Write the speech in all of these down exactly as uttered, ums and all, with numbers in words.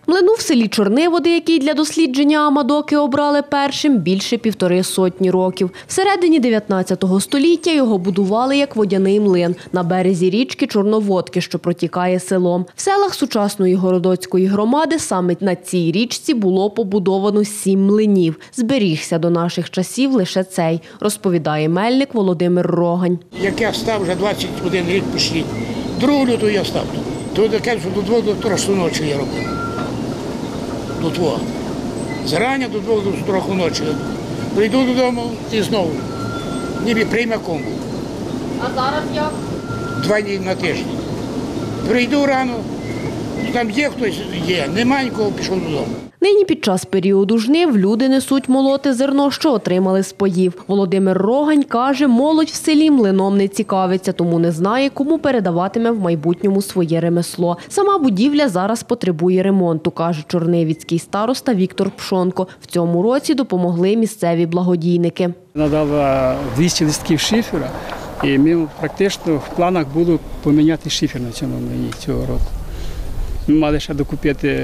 Млину в селі Чорниводи, який для дослідження Амадоки обрали першим, більше півтори сотні років. Всередині дев'ятнадцятого століття його будували як водяний млин на березі річки Чорноводки, що протікає селом. В селах сучасної Городоцької громади саме на цій річці було побудовано сім млинів. Зберігся до наших часів лише цей, розповідає мельник Володимир Рогань. Як я став, вже двадцять один рік пішли, другого лютого я став. То таке, що до двох до трьох ночі я робив. До двох. Зарання до двох до трьох ночі. Прийду додому і знову. Ніби приймаком був. А зараз як? Два дні на тиждень. Прийду рано, там є хтось, є, нема нікого, пішов додому. Нині під час періоду жнив люди несуть молоти зерно, що отримали з поїв. Володимир Рогань каже, молодь в селі млином не цікавиться, тому не знає, кому передаватиме в майбутньому своє ремесло. Сама будівля зараз потребує ремонту, каже чорнивицький староста Віктор Пшонко. В цьому році допомогли місцеві благодійники. Надала двісті листків шифера, і ми практично в планах було поміняти шифер на цьому млині цього року. Ми мали ще докупити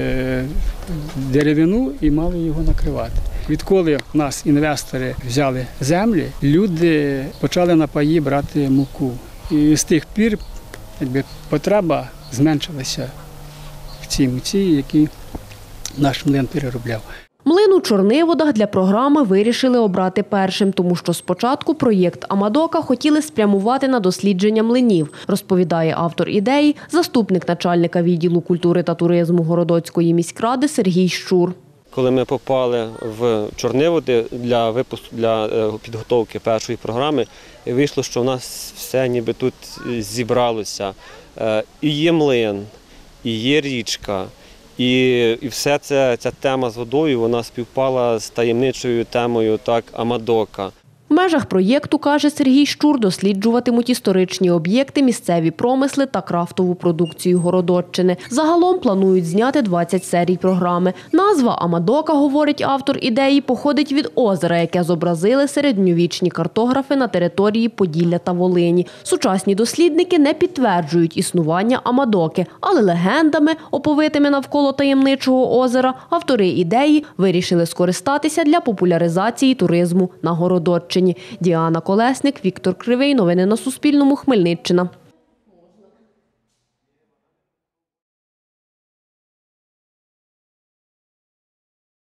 деревину і мали його накривати. Відколи в нас інвестори взяли землі, люди почали на паї брати муку. І з тих пір якби, потреба зменшилася в цій муці, яку наш млин переробляв. Млин у Чорниводах для програми вирішили обрати першим, тому що спочатку проєкт Амадока хотіли спрямувати на дослідження млинів, розповідає автор ідеї, заступник начальника відділу культури та туризму Городоцької міськради Сергій Щур. Коли ми попали в Чорниводи для випуску, для підготовки першої програми, вийшло, що в нас все ніби тут зібралося. І є млин, і є річка. І, і все це, ця тема з водою, вона співпала з таємничою темою так, Амадока. В межах проєкту, каже Сергій Щур, досліджуватимуть історичні об'єкти, місцеві промисли та крафтову продукцію Городоччини. Загалом планують зняти двадцять серій програми. Назва Амадока, говорить автор ідеї, походить від озера, яке зобразили середньовічні картографи на території Поділля та Волині. Сучасні дослідники не підтверджують існування Амадоки, але легендами, оповитими навколо таємничого озера, автори ідеї вирішили скористатися для популяризації туризму на Городоччині. Діана Колесник, Віктор Кривий. Новини на Суспільному. Хмельниччина.